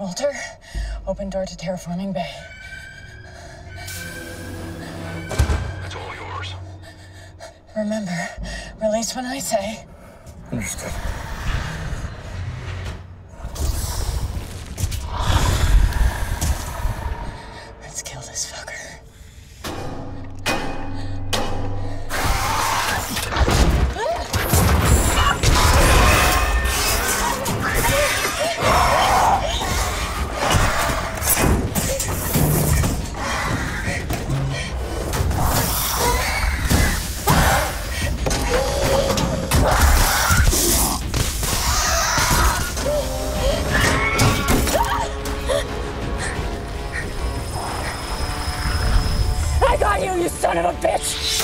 Walter, open door to Terraforming Bay. It's all yours. Remember, release when I say. Understood. Let's kill this fucker. I got you, you son of a bitch!